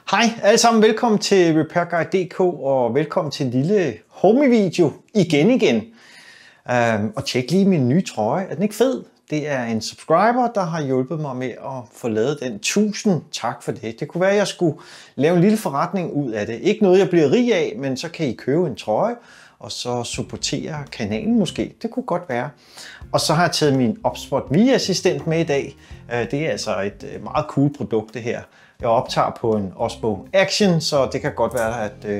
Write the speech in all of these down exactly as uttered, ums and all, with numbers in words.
Hej alle sammen, velkommen til Repair Guide punktum d k og velkommen til en lille homie-video igen igen. Um, og tjek lige min nye trøje, er den ikke fed? Det er en subscriber, der har hjulpet mig med at få lavet den. Tusind tak for det. Det kunne være, at jeg skulle lave en lille forretning ud af det. Ikke noget, jeg bliver rig af, men så kan I købe en trøje, og så supportere kanalen måske. Det kunne godt være. Og så har jeg taget min Opspot Mi-assistent med i dag. Det er altså et meget cool produkt, det her. Jeg optager på en Osmo Action, så det kan godt være, at øh,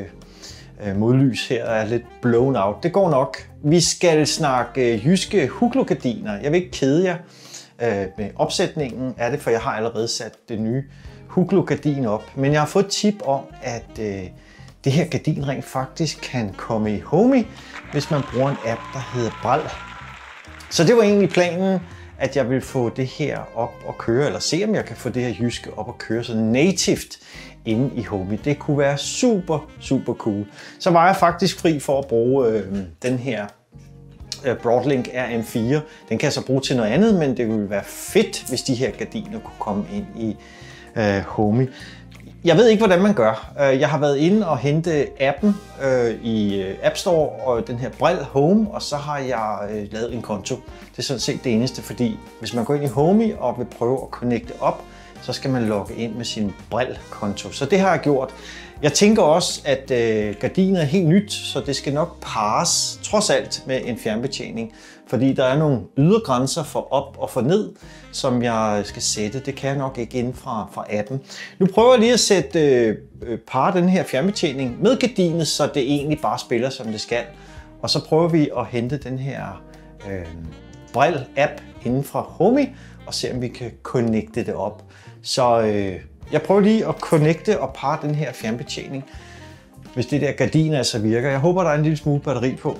modlys her er lidt blown out. Det går nok. Vi skal snakke øh, jyske huglogardiner. Jeg vil ikke kede jer øh, med opsætningen af det, for jeg har allerede sat det nye huglogardin op. Men jeg har fået et tip om, at øh, det her gardin rent faktisk kan komme i Homey, hvis man bruger en app, der hedder Bral. Så det var egentlig planen, at jeg vil få det her op og køre, eller se om jeg kan få det her jyske op og køre så nativt inde i Homey. Det kunne være super, super cool. Så var jeg faktisk fri for at bruge øh, den her øh, Broadlink R M fire. Den kan jeg så bruge til noget andet, men det ville være fedt, hvis de her gardiner kunne komme ind i øh, Homey. Jeg ved ikke, hvordan man gør. Jeg har været inde og hente appen øh, i App Store og den her Bral Home, og så har jeg øh, lavet en konto. Det er sådan set det eneste, fordi hvis man går ind i Homey og vil prøve at connecte op, så skal man logge ind med sin Bral-konto. Så det har jeg gjort. Jeg tænker også, at øh, gardinet er helt nyt, så det skal nok pares, trods alt, med en fjernbetjening. Fordi der er nogle ydergrænser for op og for ned, som jeg skal sætte. Det kan jeg nok ikke inden fra, fra appen. Nu prøver jeg lige at sætte øh, parre den her fjernbetjening med gardinet, så det egentlig bare spiller, som det skal. Og så prøver vi at hente den her øh, Bral-app inden fra Homey, og se om vi kan connecte det op. Så øh, jeg prøver lige at connecte og parre den her fjernbetjening, hvis det der gardin altså virker. Jeg håber, der er en lille smule batteri på.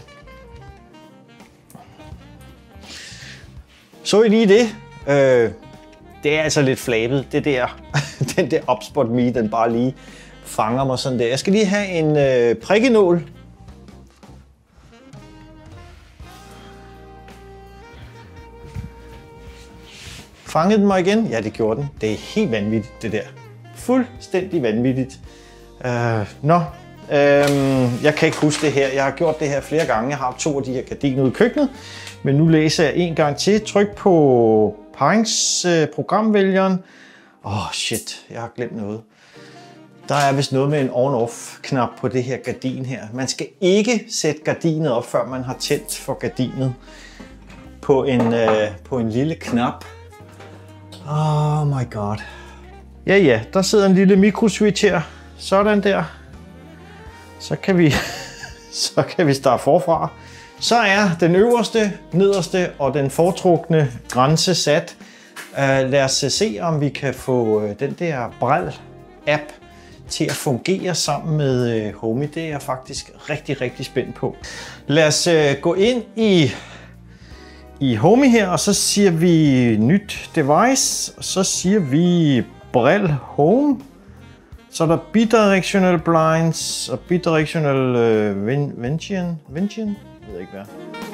Så I lige det? Øh, det er altså lidt flabet, det der, den der Opspot Mi, den bare lige fanger mig sådan der. Jeg skal lige have en øh, prikkenål. Fangede den mig igen? Ja, det gjorde den. Det er helt vanvittigt, det der. Fuldstændig vanvittigt. Øh, nå, øh, jeg kan ikke huske det her. Jeg har gjort det her flere gange. Jeg har to af de her gardiner ude i køkkenet. Men nu læser jeg en gang til. Tryk på paringsprogramvælgeren. Åh, oh, shit. Jeg har glemt noget. Der er vist noget med en on-off-knap på det her gardin her. Man skal ikke sætte gardinet op, før man har tændt for gardinet på en, øh, på en lille knap. Oh my god. Ja, ja. Der sidder en lille mikroswitch her. Sådan der. Så kan vi, så kan vi starte forfra. Så er den øverste, nederste og den foretrukne grænse sat. Uh, lad os se, om vi kan få uh, den der Bral-app til at fungere sammen med uh, Homey. Det er jeg faktisk rigtig, rigtig spændt på. Lad os uh, gå ind i, i Homey her, og så siger vi nyt device, og så siger vi Bral Home. Så er der bidirectional blinds og bidirectional uh, Vention. Vention? Jeg ved ikke hvad.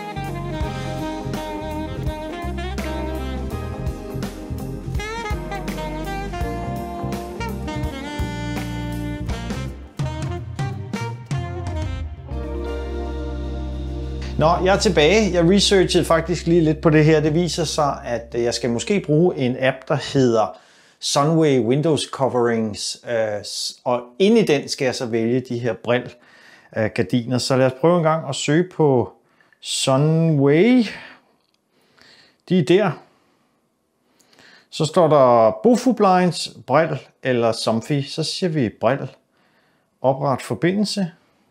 Nå, jeg er tilbage. Jeg researchede faktisk lige lidt på det her. Det viser sig, at jeg skal måske bruge en app, der hedder Sunway Windows Coverings. Og inde i den skal jeg så vælge de her Bral gardiner. Så lad os prøve en gang at søge på Sunway. De er der. Så står der Bofu Blinds, Bral eller Somfy. Så siger vi Bral. Opret forbindelse.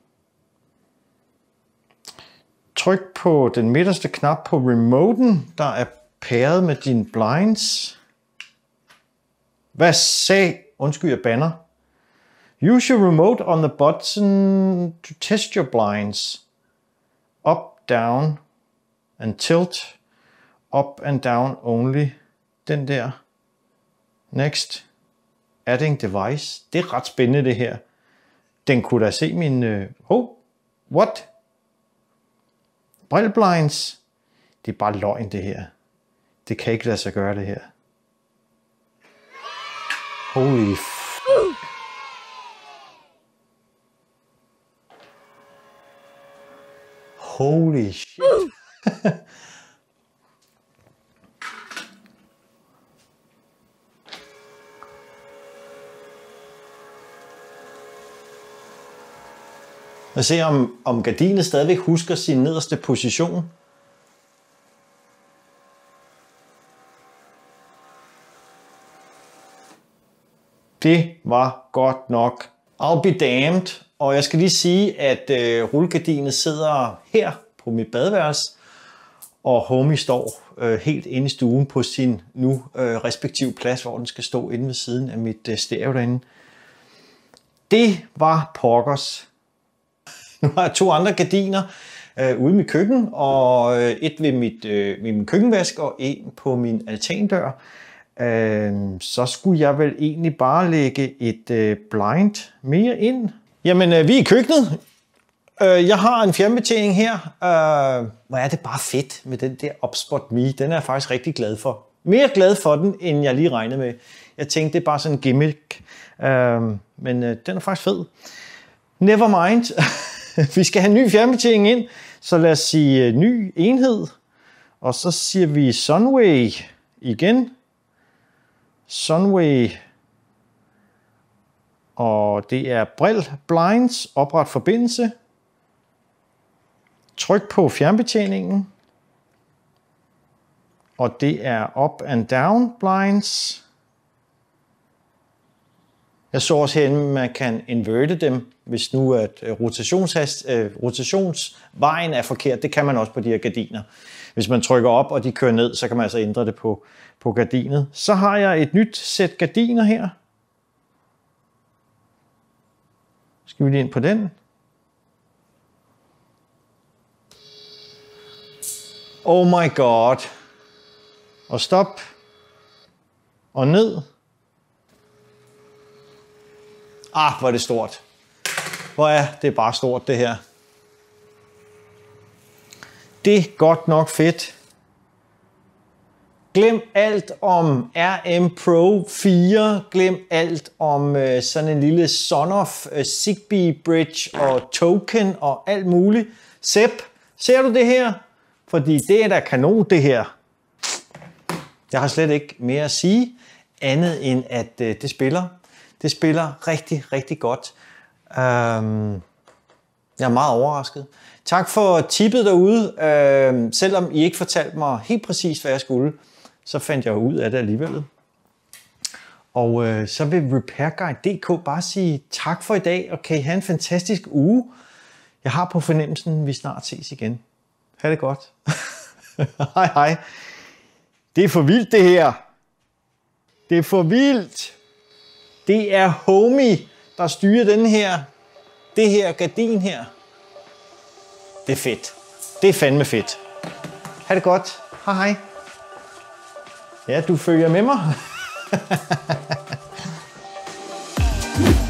Tryk på den midterste knap på remoten, der er pairet med dine blinds. Hvad sag? Undskyld, jeg banner. Use your remote on the button to test your blinds. Up, down and tilt. Up and down only. Den der. Next. Adding device. Det er ret spændende det her. Den kunne da se min... Uh... Oh, what? Bral blinds. Det er bare løgn det her. Det kan ikke lade sig gøre det her. Holy f... Holy shit. Og se om, om gardinet stadigvæk husker sin nederste position. Det var godt nok. I'll be damned. Og jeg skal lige sige, at øh, rullegardinet sidder her på mit badeværelse, og Homie står øh, helt inde i stuen på sin nu øh, respektive plads, hvor den skal stå inde ved siden af mit øh, stereo derinde. Det var pokkers. Nu har jeg to andre gardiner øh, ude i mit køkken, og øh, et ved, mit, øh, ved min køkkenvask og en på min altandør. Øh, så skulle jeg vel egentlig bare lægge et øh, blind mere ind. Jamen, øh, vi er i køkkenet. Øh, jeg har en fjernbetjening her. Øh, hvor er det bare fedt med den der Upspot Me. Den er jeg faktisk rigtig glad for. Mere glad for den, end jeg lige regnede med. Jeg tænkte, det er bare sådan en gimmick. Øh, men øh, den er faktisk fed. Never mind. Vi skal have en ny fjernbetjening ind. Så lad os sige øh, ny enhed. Og så siger vi Sunway igen. Sunway. Og det er Brill Blinds, opret forbindelse. Tryk på fjernbetjeningen. Og det er Up and Down Blinds. Jeg så også herinde, at man kan inverte dem, hvis nu at rotationshast, øh, rotationsvejen er forkert. Det kan man også på de her gardiner. Hvis man trykker op, og de kører ned, så kan man altså ændre det på, på gardinet. Så har jeg et nyt sæt gardiner her. Skal vi lige ind på den? Oh my god. Og stop. Og ned. Ah, hvor er det stort. Hvor er det bare stort, det her. Det er godt nok fedt. Glem alt om R M Pro fire. Glem alt om øh, sådan en lille Sonoff øh, Zigbee Bridge og token og alt muligt. Sepp, ser du det her? Fordi det er da kanon, det her. Jeg har slet ikke mere at sige, andet end at øh, det spiller. Det spiller rigtig, rigtig godt. Um, jeg er meget overrasket. Tak for tippet derude. Uh, selvom I ikke fortalte mig helt præcis, hvad jeg skulle, så fandt jeg ud af det alligevel. Og uh, så vil RepairGuide punktum d k bare sige tak for i dag, og kan I have en fantastisk uge. Jeg har på fornemmelsen, at vi snart ses igen. Ha' det godt. Hej hej. Det er for vildt det her. Det er for vildt. Det er Homie, der styrer den her, det her gardin her. Det er fedt. Det er fandme fedt. Ha' det godt. Hej hej. Ja, du følger med mig.